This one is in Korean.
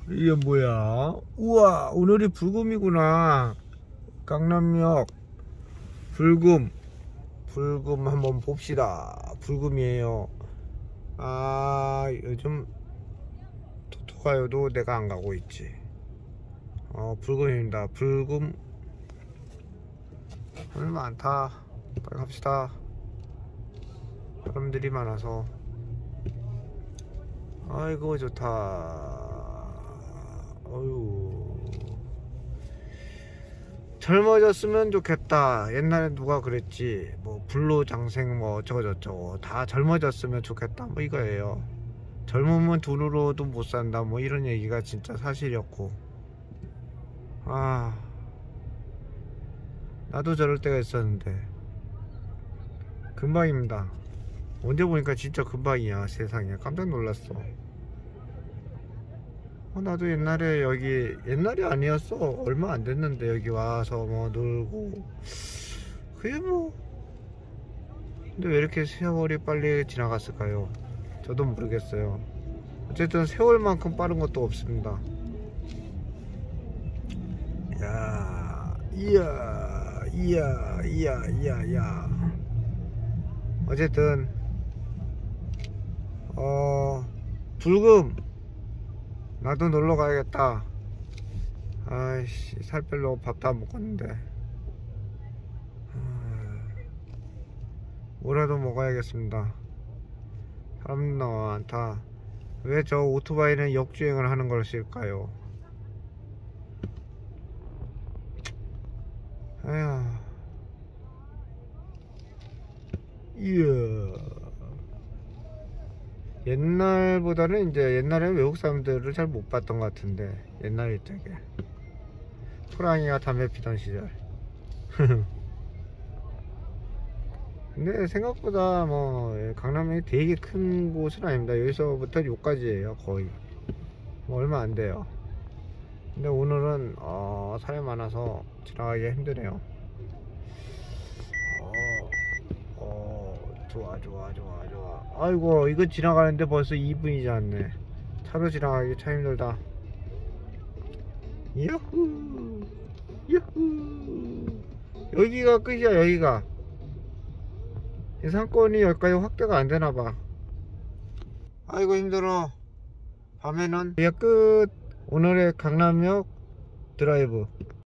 이게 뭐야? 우와, 오늘이 불금이구나. 강남역 불금 한번 봅시다. 불금이에요. 아, 요즘 토토가요도 내가 안 가고 있지. 불금입니다. 불금 오늘 많다. 빨리 갑시다. 사람들이 많아서. 아이고 좋다. 어휴, 젊어졌으면 좋겠다. 옛날에 누가 그랬지, 뭐 불로장생 뭐 어쩌고저쩌고 다 젊어졌으면 좋겠다 뭐 이거예요. 젊으면 돈으로도 못 산다 뭐 이런 얘기가 진짜 사실이었고, 아, 나도 저럴 때가 있었는데 금방입니다. 언제 보니까 진짜 금방이야. 세상에 깜짝 놀랐어. 나도 옛날에 여기, 옛날이 아니었어, 얼마 안 됐는데 여기 와서 뭐 놀고 그게 뭐. 근데 왜 이렇게 세월이 빨리 지나갔을까요? 저도 모르겠어요. 어쨌든 세월만큼 빠른 것도 없습니다. 야, 이야. 어쨌든 불금 나도 놀러 가야겠다. 아이씨, 살 빼려고 밥도 안 먹었는데. 뭐라도 먹어야겠습니다. 사람 너무 많다. 왜 저 오토바이는 역주행을 하는 것일까요? 아휴, 이야. 옛날보다는 이제, 옛날에는 외국 사람들을 잘 못 봤던 것 같은데, 옛날 일적에 호랑이가 담배 피던 시절. 근데 생각보다 뭐 강남이 되게 큰 곳은 아닙니다. 여기서부터 여기까지예요. 거의 뭐 얼마 안 돼요. 근데 오늘은 사람이 많아서 지나가기가 힘드네요. 좋아. 아이고, 이거 지나가는데 벌써 2분이 지났네. 차로 지나가기 참 힘들다. 야후, 여기가 끝이야. 여기가 이 상권이 여기까지 확대가 안 되나봐. 아이고 힘들어. 밤에는. 이게 끝. 오늘의 강남역 드라이브.